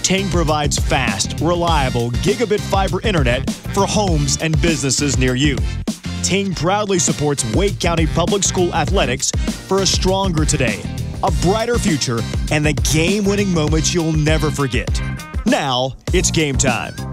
TING provides fast, reliable gigabit fiber internet for homes and businesses near you. TING proudly supports Wake County Public School athletics for a stronger today, a brighter future, and the game-winning moments you'll never forget. Now, it's game time.